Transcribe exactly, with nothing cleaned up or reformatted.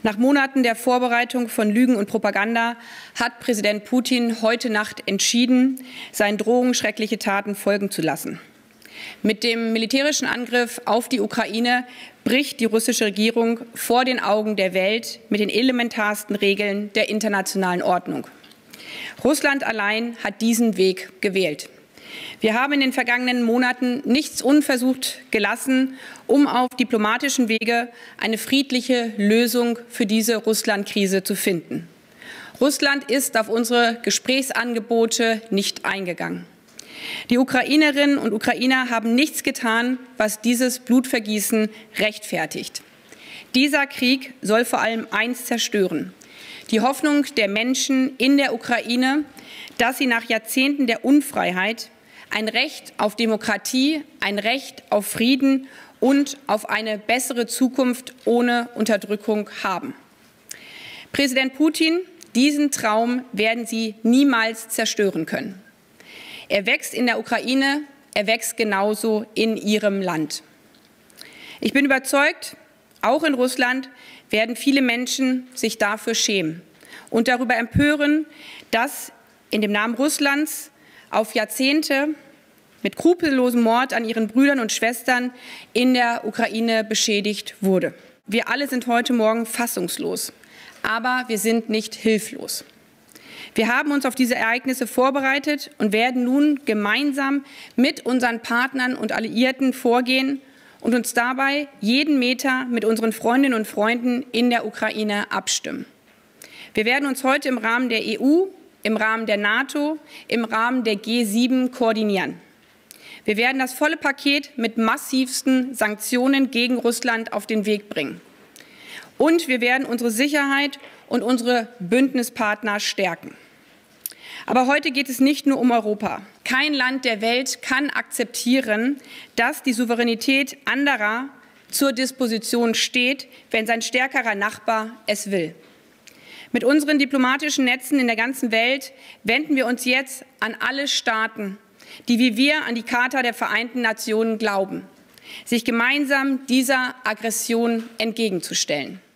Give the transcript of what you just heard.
Nach Monaten der Vorbereitung von Lügen und Propaganda hat Präsident Putin heute Nacht entschieden, seinen Drohungen schreckliche Taten folgen zu lassen. Mit dem militärischen Angriff auf die Ukraine bricht die russische Regierung vor den Augen der Welt mit den elementarsten Regeln der internationalen Ordnung. Russland allein hat diesen Weg gewählt. Wir haben in den vergangenen Monaten nichts unversucht gelassen, um auf diplomatischen Wege eine friedliche Lösung für diese Russland-Krise zu finden. Russland ist auf unsere Gesprächsangebote nicht eingegangen. Die Ukrainerinnen und Ukrainer haben nichts getan, was dieses Blutvergießen rechtfertigt. Dieser Krieg soll vor allem eins zerstören: die Hoffnung der Menschen in der Ukraine, dass sie nach Jahrzehnten der Unfreiheit ein Recht auf Demokratie, ein Recht auf Frieden und auf eine bessere Zukunft ohne Unterdrückung haben. Präsident Putin, diesen Traum werden Sie niemals zerstören können. Er wächst in der Ukraine, er wächst genauso in Ihrem Land. Ich bin überzeugt, auch in Russland werden viele Menschen sich dafür schämen und darüber empören, dass in dem Namen Russlands auf Jahrzehnte mit skrupellosem Mord an ihren Brüdern und Schwestern in der Ukraine beschädigt wurde. Wir alle sind heute Morgen fassungslos, aber wir sind nicht hilflos. Wir haben uns auf diese Ereignisse vorbereitet und werden nun gemeinsam mit unseren Partnern und Alliierten vorgehen und uns dabei jeden Meter mit unseren Freundinnen und Freunden in der Ukraine abstimmen. Wir werden uns heute im Rahmen der E U, im Rahmen der NATO, im Rahmen der G sieben koordinieren. Wir werden das volle Paket mit massivsten Sanktionen gegen Russland auf den Weg bringen. Und wir werden unsere Sicherheit und unsere Bündnispartner stärken. Aber heute geht es nicht nur um Europa. Kein Land der Welt kann akzeptieren, dass die Souveränität anderer zur Disposition steht, wenn sein stärkerer Nachbar es will. Mit unseren diplomatischen Netzen in der ganzen Welt wenden wir uns jetzt an alle Staaten, die wie wir an die Charta der Vereinten Nationen glauben, sich gemeinsam dieser Aggression entgegenzustellen.